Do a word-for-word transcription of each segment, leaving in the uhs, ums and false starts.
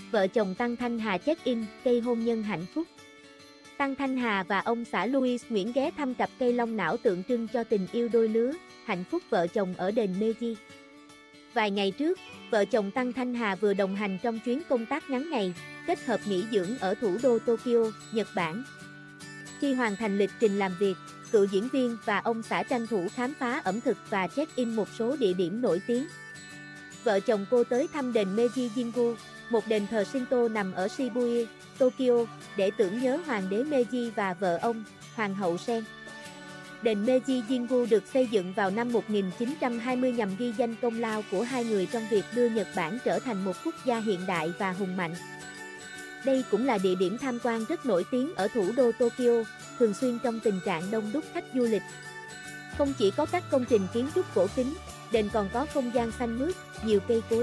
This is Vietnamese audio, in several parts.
Vợ chồng Tăng Thanh Hà check-in, cây hôn nhân hạnh phúc. Tăng Thanh Hà và ông xã Louis Nguyễn ghé thăm cặp cây long não tượng trưng cho tình yêu đôi lứa, hạnh phúc vợ chồng ở đền Meiji. Vài ngày trước, vợ chồng Tăng Thanh Hà vừa đồng hành trong chuyến công tác ngắn ngày, kết hợp nghỉ dưỡng ở thủ đô Tokyo, Nhật Bản. Khi hoàn thành lịch trình làm việc, cựu diễn viên và ông xã tranh thủ khám phá ẩm thực và check-in một số địa điểm nổi tiếng. Vợ chồng cô tới thăm đền Meiji Jingu, một đền thờ Shinto nằm ở Shibuya, Tokyo, để tưởng nhớ hoàng đế Meiji và vợ ông, hoàng hậu Sen. Đền Meiji Jingu được xây dựng vào năm một nghìn chín trăm hai mươi nhằm ghi danh công lao của hai người trong việc đưa Nhật Bản trở thành một quốc gia hiện đại và hùng mạnh. Đây cũng là địa điểm tham quan rất nổi tiếng ở thủ đô Tokyo, thường xuyên trong tình trạng đông đúc khách du lịch. Không chỉ có các công trình kiến trúc cổ kính, đền còn có không gian xanh mướt, nhiều cây cối.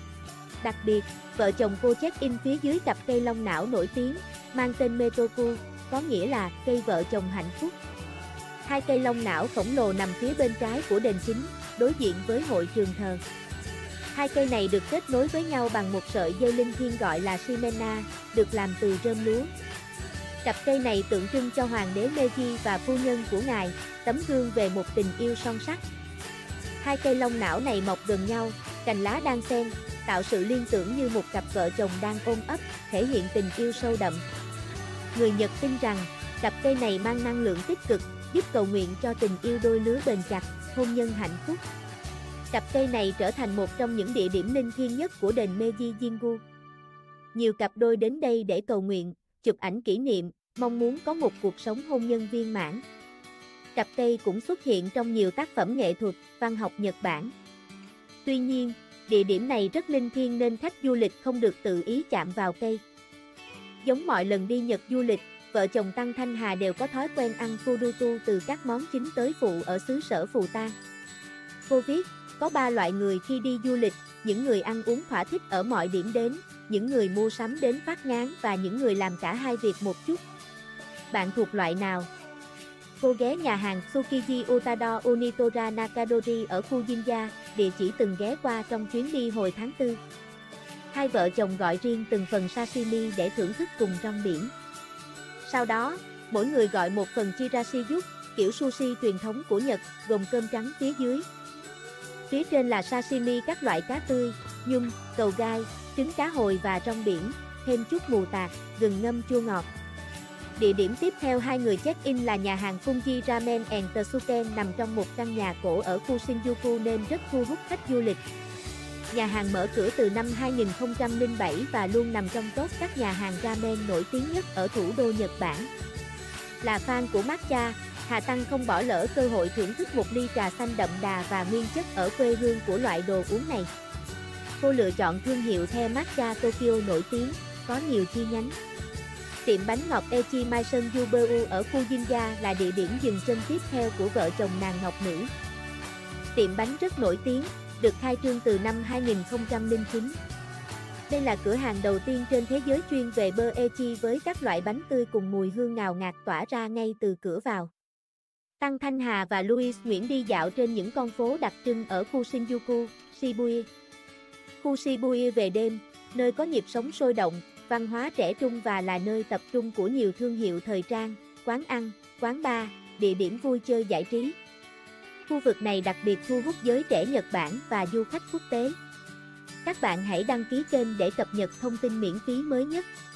Đặc biệt, vợ chồng cô check-in phía dưới cặp cây long não nổi tiếng, mang tên Metoku, có nghĩa là cây vợ chồng hạnh phúc. Hai cây long não khổng lồ nằm phía bên trái của đền chính, đối diện với hội trường thờ. Hai cây này được kết nối với nhau bằng một sợi dây linh thiêng gọi là Shimena, được làm từ rơm lúa. Cặp cây này tượng trưng cho hoàng đế Meiji và phu nhân của ngài, tấm gương về một tình yêu son sắt. Hai cây long não này mọc gần nhau, cành lá đan xen, tạo sự liên tưởng như một cặp vợ chồng đang ôm ấp, thể hiện tình yêu sâu đậm. Người Nhật tin rằng, cặp cây này mang năng lượng tích cực, giúp cầu nguyện cho tình yêu đôi lứa bền chặt, hôn nhân hạnh phúc. Cặp cây này trở thành một trong những địa điểm linh thiêng nhất của đền Meiji Jingu. Nhiều cặp đôi đến đây để cầu nguyện, chụp ảnh kỷ niệm, mong muốn có một cuộc sống hôn nhân viên mãn. Cặp cây cũng xuất hiện trong nhiều tác phẩm nghệ thuật, văn học Nhật Bản. Tuy nhiên, địa điểm này rất linh thiêng nên khách du lịch không được tự ý chạm vào cây. Giống mọi lần đi Nhật du lịch, vợ chồng Tăng Thanh Hà đều có thói quen ăn furutu từ các món chính tới phụ ở xứ sở phù tang. Cô viết, có ba loại người khi đi du lịch, những người ăn uống thỏa thích ở mọi điểm đến, những người mua sắm đến phát ngán và những người làm cả hai việc một chút. Bạn thuộc loại nào? Cô ghé nhà hàng Tsukiji Utado Unitora Nakadori ở khu Jinja, địa chỉ từng ghé qua trong chuyến đi hồi tháng tư. Hai vợ chồng gọi riêng từng phần sashimi để thưởng thức cùng rong biển. Sau đó, mỗi người gọi một phần chirashi-yuk, kiểu sushi truyền thống của Nhật, gồm cơm trắng phía dưới. Phía trên là sashimi các loại cá tươi, nhum, cầu gai, trứng cá hồi và rong biển, thêm chút mù tạt, gừng ngâm chua ngọt. Địa điểm tiếp theo hai người check-in là nhà hàng Funji Ramen and Tsuken nằm trong một căn nhà cổ ở khu Shinjuku nên rất thu hút khách du lịch. Nhà hàng mở cửa từ năm hai nghìn không trăm lẻ bảy và luôn nằm trong top các nhà hàng ramen nổi tiếng nhất ở thủ đô Nhật Bản. Là fan của matcha, Hà Tăng không bỏ lỡ cơ hội thưởng thức một ly trà xanh đậm đà và nguyên chất ở quê hương của loại đồ uống này. Cô lựa chọn thương hiệu The Matcha Tokyo nổi tiếng, có nhiều chi nhánh. Tiệm bánh ngọt Echi Maison Yubu ở khu Jinja là địa điểm dừng chân tiếp theo của vợ chồng nàng ngọc nữ. Tiệm bánh rất nổi tiếng, được khai trương từ năm hai nghìn không trăm lẻ chín. Đây là cửa hàng đầu tiên trên thế giới chuyên về bơ Echi với các loại bánh tươi cùng mùi hương ngào ngạt tỏa ra ngay từ cửa vào. Tăng Thanh Hà và Louis Nguyễn đi dạo trên những con phố đặc trưng ở khu Shinjuku, Shibuya. Khu Shibuya về đêm, nơi có nhịp sống sôi động, văn hóa trẻ trung và là nơi tập trung của nhiều thương hiệu thời trang, quán ăn, quán bar, địa điểm vui chơi giải trí. Khu vực này đặc biệt thu hút giới trẻ Nhật Bản và du khách quốc tế. Các bạn hãy đăng ký kênh để cập nhật thông tin miễn phí mới nhất.